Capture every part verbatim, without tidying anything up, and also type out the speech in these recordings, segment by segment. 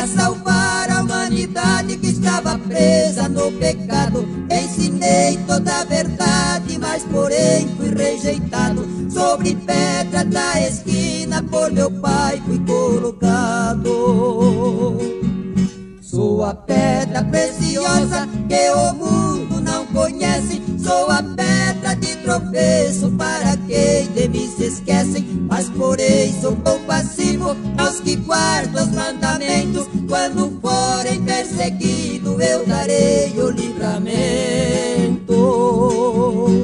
para salvar a humanidade que estava presa no pecado. Ensinei toda a verdade, mas porém fui rejeitado. Sobre pedra da esquina por meu pai fui colocado. Sou a pedra preciosa que o mundo não conhece. Sou a pedra de tropeço para quem de mim se esquecem. Mas porém sou compassivo aos que guardam os mandamentos. Quando forem perseguidos eu darei o livramento.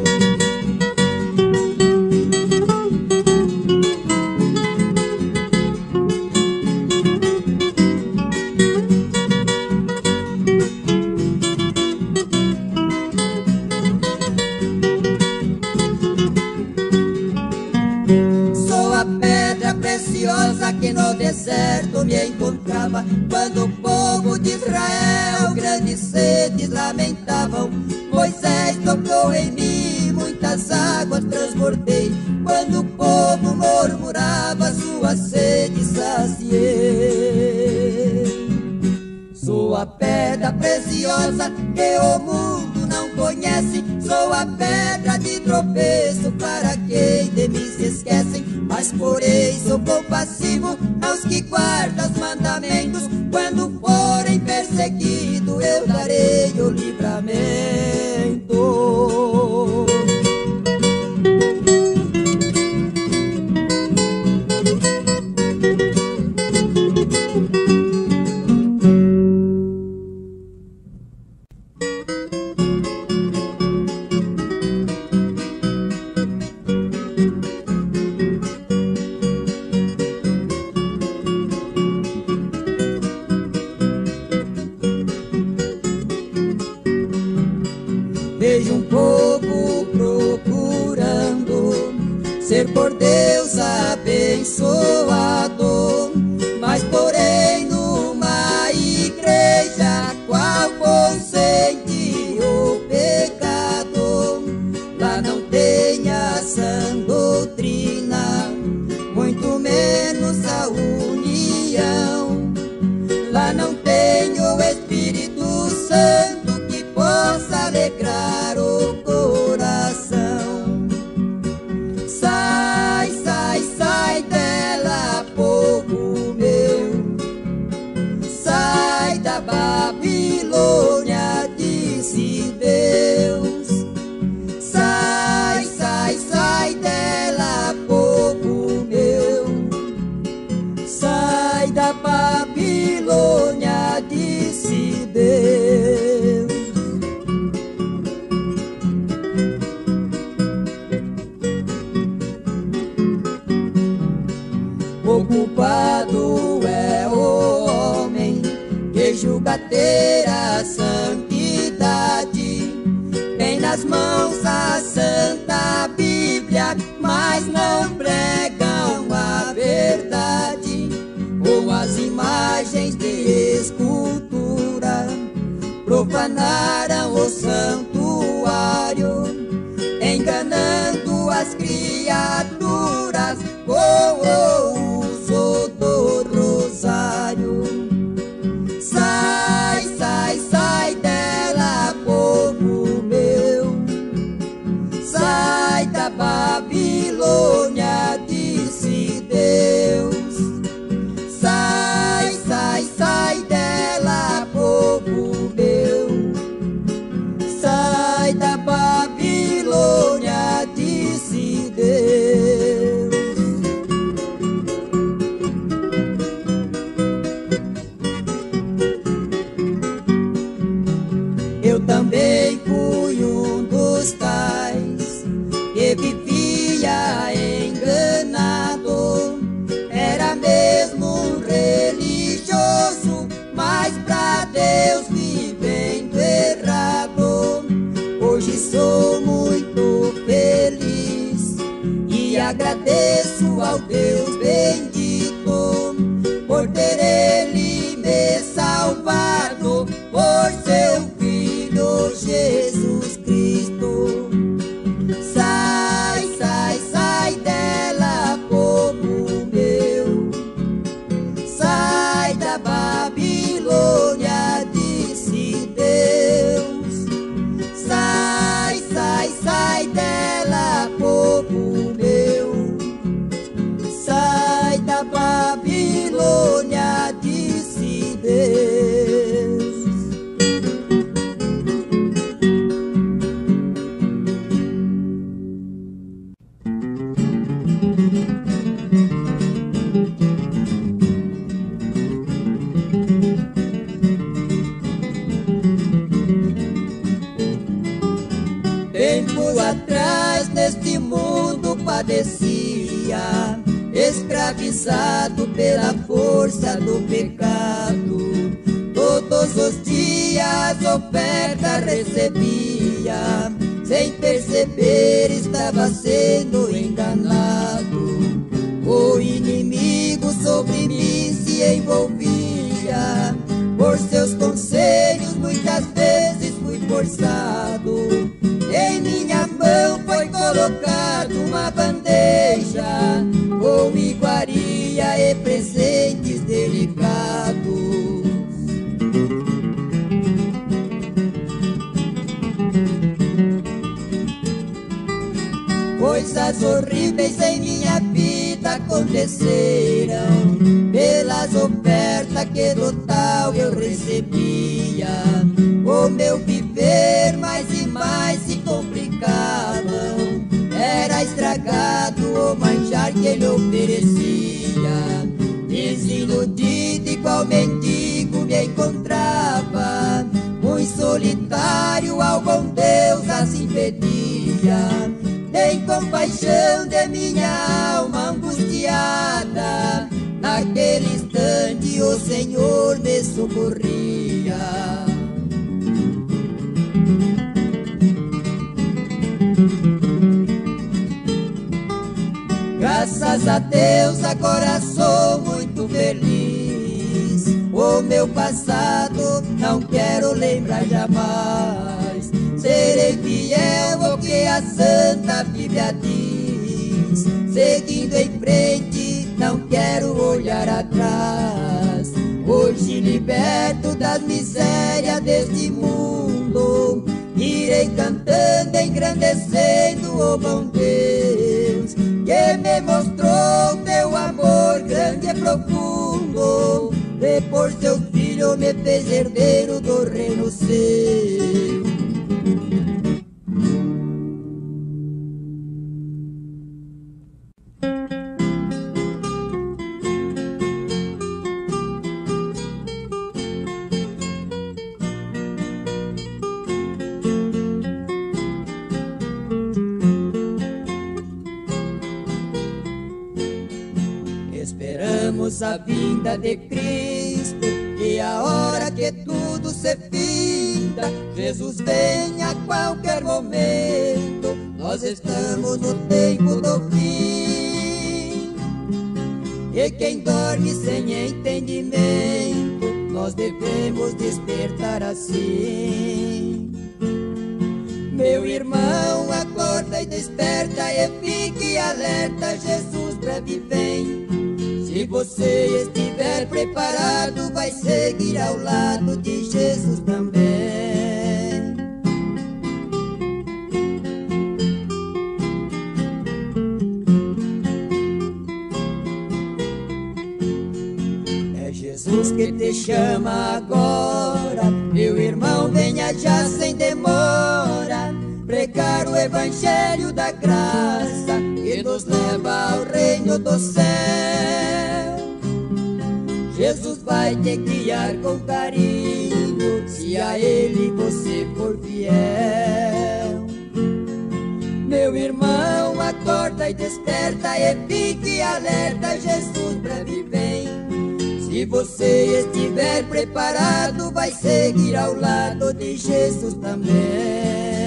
Que no deserto me encontrava, quando o povo de Israel grandes sedes lamentavam. Moisés tocou em mim, muitas águas transbordei. Quando o povo murmurava, sua sede saciei. Sou a pedra preciosa que o mundo não conhece. Sou a pedra de tropeço para quem de mim se esquecem. Mas porém sou compassivo aos que guardam os mandamentos. Quando forem perseguidos eu darei o livramento. Vejo um povo procurando ser por Deus abençoado, mas porém numa igreja qual consente o pecado. Lá não tem a sã doutrina, muito menos a união. Lá não tem o Espírito Santo que possa alegrar o coração. Sai, sai, sai dela, povo meu. Sai da Babilônia, disse Deus. Sai, sai, sai dela, povo meu. Sai da Babilônia, disse Deus. O culpado é o homem que julga ter a santidade. Tem nas mãos a Santa Bíblia, mas não pregam a verdade. Com as imagens de escultura profanaram o santuário, enganando as criaturas com o uso do rosário. Sai, sai, sai dela, povo meu. Sai da Babilônia, disse Deus. Sai, sai, sai dela, povo meu. Sai da Babilônia, disse Deus. Eu também fui um dos tais que vivia enganado. Era mesmo um religioso, mas pra Deus vivendo errado. Hoje sou muito feliz e agradeço ao Deus bendito por ter Ele me salvado por seu Filho Jesus Cristo. Sai, sai, sai dela, povo meu. Sai da Babilônia, atrás neste mundo padecia, escravizado pela força do pecado. Todos os dias oferta recebia, sem perceber estava sendo enganado. O inimigo sobre mim se envolvia, por seus conselhos muitas vezes fui forçado. Em minha mão foi colocada uma bandeja com iguaria e presentes delicados. Coisas horríveis em minha vida aconteceram, pelas ofertas que do tal eu recebia. O meu viver mais e mais se complicava, era estragado o manjar que ele oferecia. Desiludido igual mendigo me encontrava, muito solitário ao bom Deus assim pedia. Tem compaixão de minha alma angustiada, naquele instante o Senhor me socorria. Graças a Deus agora sou muito feliz. O meu passado não quero lembrar jamais. Serei fiel ao que a Santa Bíblia diz. Seguindo em frente, não quero olhar atrás. Hoje liberto das misérias deste mundo, irei cantando, engrandecendo o bom Deus, que me mostrou teu amor grande e profundo. E por seu filho me fez herdeiro do reino seu. Esperamos a vinda de Cristo, e a hora que tudo se finda, Jesus vem a qualquer momento. Nós estamos no tempo do fim, e quem dorme sem entendimento, nós devemos despertar assim. Meu irmão, acorda e desperta e fique alerta, Jesus breve vem. Se você estiver preparado, vai seguir ao lado de Jesus também. É Jesus que te chama agora, meu irmão, venha já sem demora, pregar o evangelho da graça que nos leva ao reino do céu. Jesus vai te guiar com carinho, se a Ele você for fiel. Meu irmão, acorda e desperta e fique alerta, Jesus breve vem. Se você estiver preparado, vai seguir ao lado de Jesus também.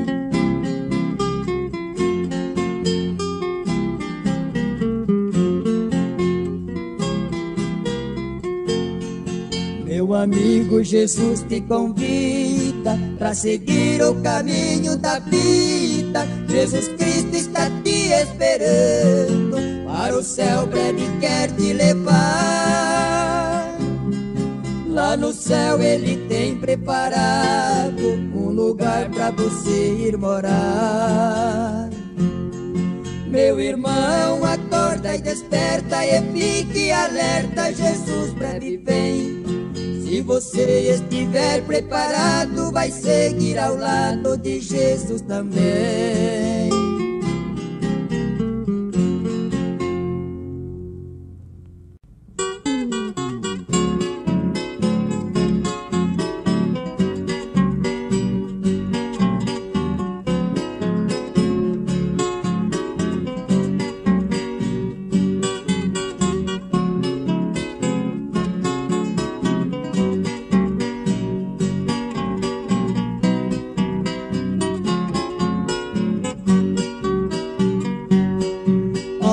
Meu amigo, Jesus te convida para seguir o caminho da vida. Jesus Cristo está te esperando, para o céu breve quer te levar. Lá no céu Ele tem preparado um lugar para você ir morar. Meu irmão, acorda e desperta e fique alerta, Jesus breve vem. Se você estiver preparado, vai seguir ao lado de Jesus também.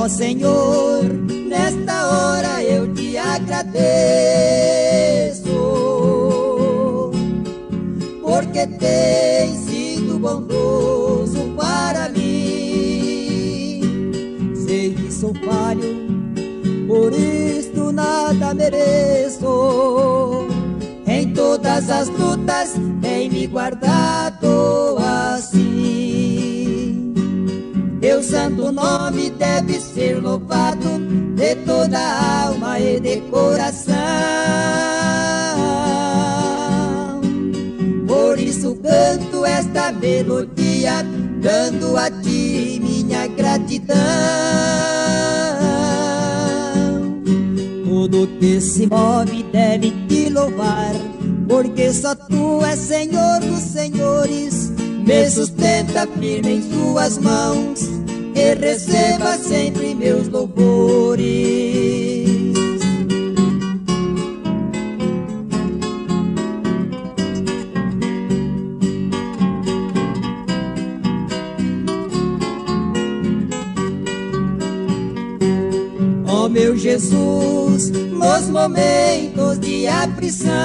Ó Senhor, nesta hora eu te agradeço, porque tem sido bondoso para mim. Sei que sou falho, por isto nada mereço. Em todas as lutas tem me guardado assim. Teu santo nome deve ser louvado de toda a alma e de coração. Por isso canto esta melodia, dando a ti minha gratidão. Tudo que se move deve te louvar, porque só tu és Senhor dos senhores. Me sustenta firme em suas mãos e receba sempre meus louvores. Ó meu Jesus, nos momentos de aflição,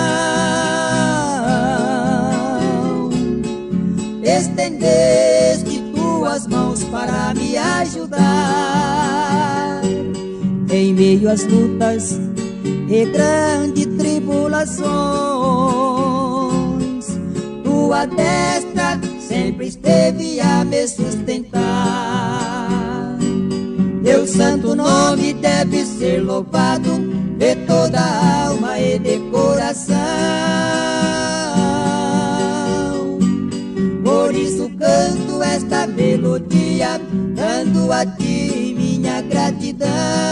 estendeste tuas mãos para me ajudar. Em meio às lutas e grandes tribulações, tua destra sempre esteve a me sustentar. Teu santo nome deve ser louvado de toda a alma e de coração. Por isso canto esta melodia, dando a ti minha gratidão.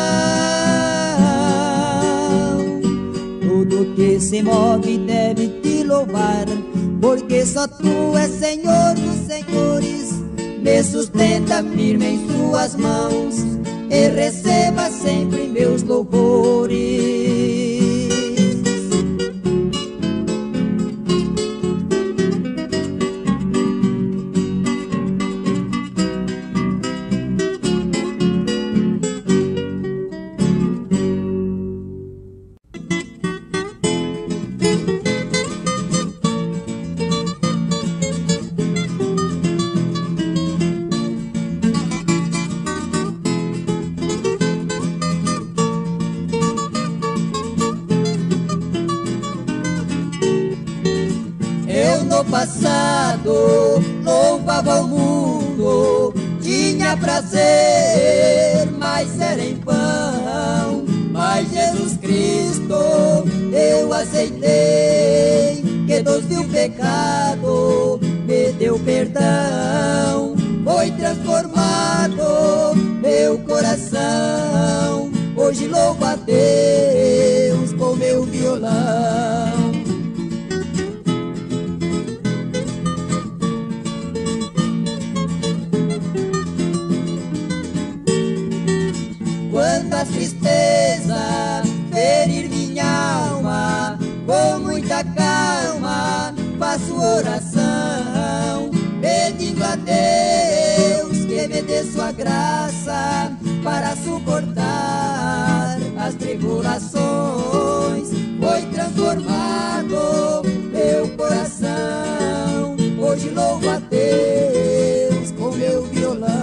Tudo que se move deve te louvar, porque só tu és Senhor dos senhores. Me sustenta firme em suas mãos e receba sempre meus louvores. Passado louvava o mundo, tinha prazer, mas era em vão. Mas Jesus Cristo eu aceitei, que dos viu pecado me deu perdão. Foi transformado meu coração, hoje louvo a Deus com meu violão. Quando a tristeza ferir minha alma, com muita calma faço oração, pedindo a Deus que me dê sua graça para suportar as tribulações. Foi transformado meu coração, hoje louvo a Deus com meu violão.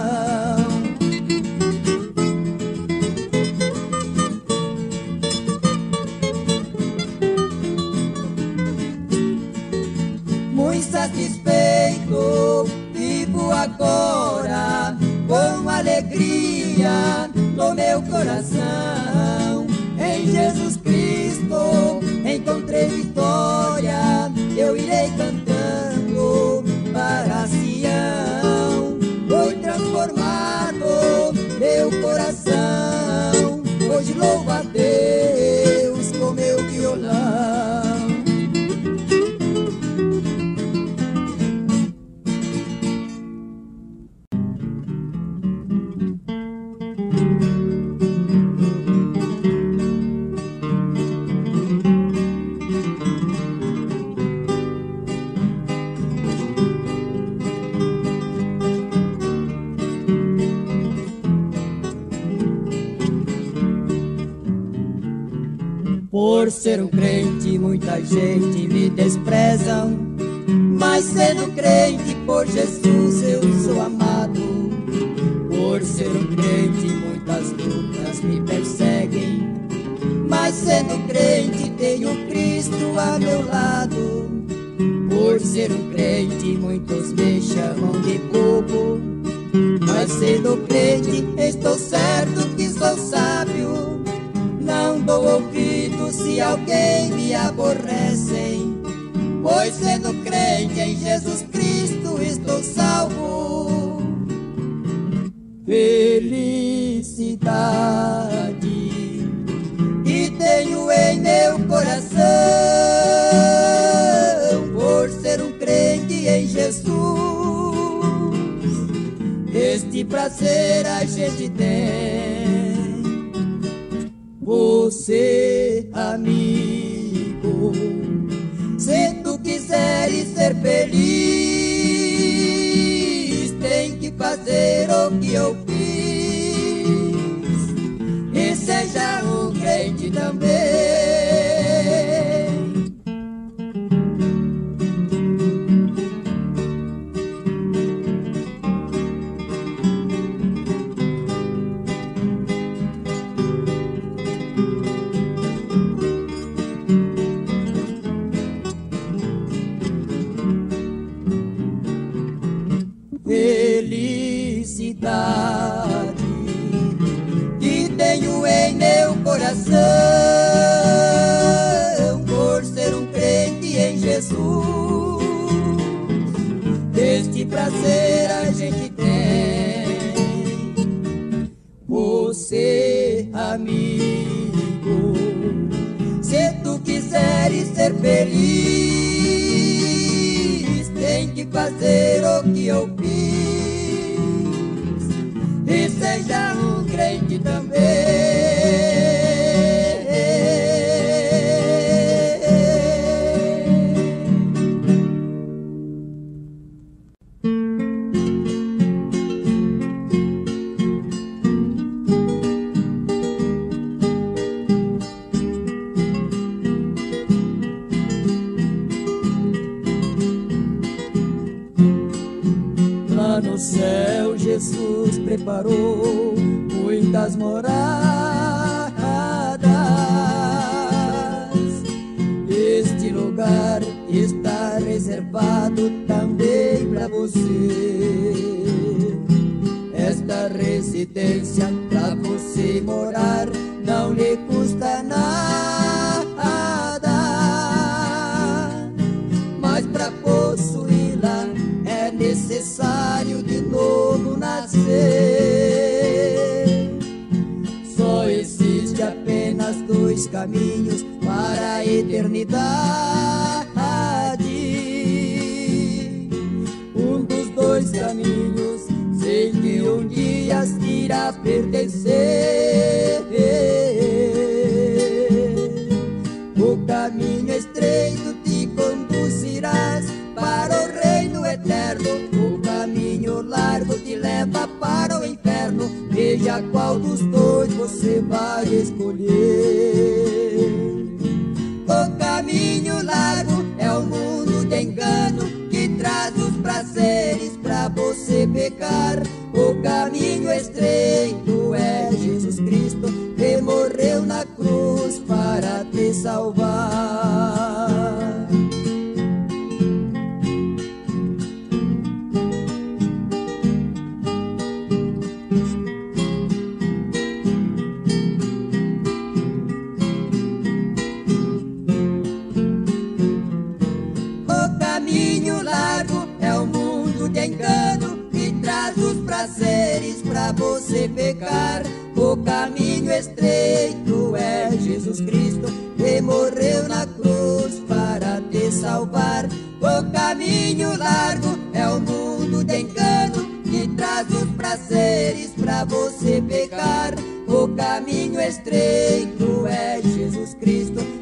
Satisfeito, vivo agora com alegria no meu coração. Em Jesus Cristo encontrei vitória, eu irei cantando para Sião. Foi transformado meu coração, hoje louvo a Deus com meu violão. Por ser um crente muita gente me desprezam, mas sendo crente por Jesus eu sou amado. Por ser um crente muitas lutas me perseguem, mas sendo crente tenho Cristo a meu lado. Por ser um crente muitos me chamam de bobo, mas sendo crente estou certo que sou sábio. Não dou ouvido se alguém me aborrece, pois sendo crente em Jesus Cristo estou salvo. Felicidade que tenho em meu coração, por ser um crente em Jesus. Este prazer a gente tem. Você, amigo, se tu quiseres ser feliz, tem que fazer o que eu fiz e seja um crente também. Felicidade que tenho em meu coração, por ser um crente em Jesus. Este prazer a gente tem. Você, amigo, se tu quiseres ser feliz, tem que fazer o que eu fiz e seja um crente também. Lá no céu Jesus preparou muitas moradas. Este lugar está reservado também para você. Esta residência para você morar não lhe custa nada, mas para possuí-la é necessário de novo nascer. Só existe apenas dois caminhos para a eternidade. Um dos dois caminhos sei que um dia irá pertencer. O caminho estreito te conduzirás para o reino eterno, o caminho largo te leva para o inferno. Veja qual dos dois você vai escolher. O caminho largo é o mundo de engano que traz os prazeres pra você pecar. O caminho estreito é Jesus Cristo, que morreu na cruz para te salvar. Engano que traz os prazeres pra você pecar. O caminho estreito é Jesus Cristo, que morreu na cruz para te salvar. O caminho largo é o mundo de engano que traz os prazeres pra você pecar. O caminho estreito é Jesus Cristo,